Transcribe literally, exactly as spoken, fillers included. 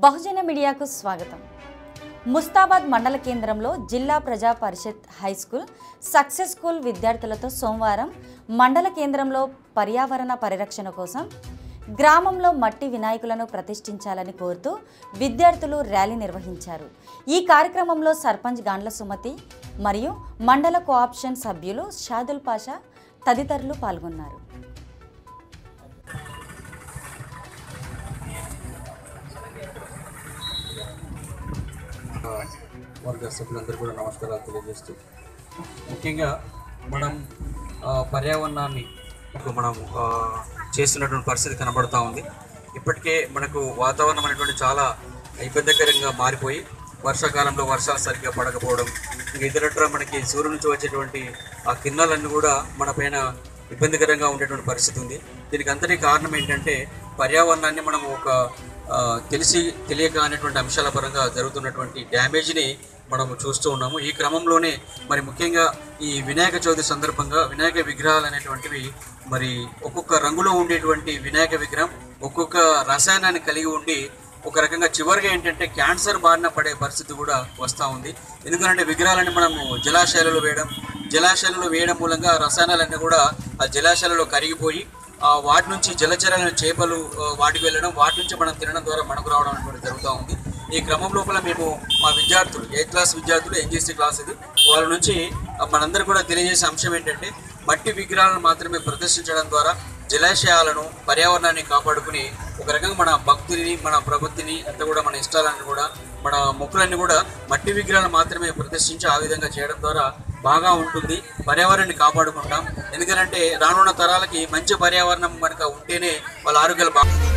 బహుజన మీడియాకు స్వాగతం. ముస్తాబాద్ మండల కేంద్రంలో Zilla Praja Parishad high school success school విద్యార్థులతో సోమవారం మండల కేంద్రంలో పర్యావరణ పరిరక్షణ కోసం గ్రామంలో మట్టి వినాయకులను ప్రతిష్ఠించాలని కోరుతూ విద్యార్థులు ర్యాలీ నిర్వహించారు. ఈ కార్యక్రమంలో సర్పంచ్ గాండ్ల సుమతి మరియు మండల కోఆప్షన్ సభ్యులు షాదుల్ పాషా తదితరులు పాల్గొన్నారు. వర్గ సభ్యులందరూ కూడా నమస్కారాలు తెలియజేస్తూ, ముఖ్యంగా మనం పర్యావరణాన్ని మనం చేస్తున్నటువంటి పరిస్థితి కనబడుతూ ఉంది. ఇప్పటికే మనకు వాతావరణం అనేటువంటి చాలా ఇబ్బందికరంగా మారిపోయి వర్షాకాలంలో వర్షాలు సరిగ్గా పడకపోవడం, ఇంకా ఇతరత్ర మనకి సూర్యుడి నుంచి వచ్చేటువంటి ఆ కిరణాలన్నీ కూడా మన పైన ఇబ్బందికరంగా ఉండేటువంటి పరిస్థితి ఉంది. దీనికి అంతటి కారణం ఏంటంటే పర్యావరణాన్ని మనం ఒక తెలిసి తెలియక అనేటువంటి అంశాల పరంగా జరుగుతున్నటువంటి డ్యామేజ్ని మనం చూస్తూ ఉన్నాము. ఈ క్రమంలోనే మరి ముఖ్యంగా ఈ వినాయక చవితి సందర్భంగా వినాయక విగ్రహాలు అనేటువంటివి మరి ఒక్కొక్క రంగులో ఉండేటువంటి వినాయక విగ్రహం ఒక్కొక్క రసాయనాన్ని కలిగి ఉండి ఒక రకంగా చివరిగా ఏంటంటే క్యాన్సర్ బారిన పడే పరిస్థితి కూడా వస్తూ ఉంది. ఎందుకంటే విగ్రహాలని మనము జలాశయాలలో వేయడం జలాశయాలలో వేయడం మూలంగా రసాయనాలన్నీ కూడా ఆ జలాశయాలలో కరిగిపోయి వాటి నుంచి జలచరాల చేపలు వాటికి వెళ్ళడం, వాటి నుంచి మనం తినడం ద్వారా మనకు రావడం అనేటువంటి జరుగుతూ ఉంది. ఈ క్రమం లోపల మేము మా విద్యార్థులు ఎయిత్ క్లాస్ విద్యార్థులు ఎన్జీసీ క్లాస్ ఇది వాళ్ళ నుంచి మనందరూ కూడా తెలియజేసే అంశం ఏంటంటే మట్టి విగ్రహాలను మాత్రమే ప్రదర్శించడం ద్వారా జలాశయాలను పర్యావరణాన్ని కాపాడుకుని ఒక రకంగా మన భక్తిని మన ప్రవృత్తిని అంతా కూడా మన ఇష్టాలను కూడా మన మొక్కులన్నీ కూడా మట్టి విగ్రహాలు మాత్రమే ప్రదర్శించి ఆ విధంగా చేయడం ద్వారా బాగా ఉంటుంది, పర్యావరణాన్ని కాపాడుకుంటాం. ఎందుకంటే రానున్న తరాలకి మంచి పర్యావరణం కనుక ఉంటేనే వాళ్ళ ఆరోగ్యాలు బాగా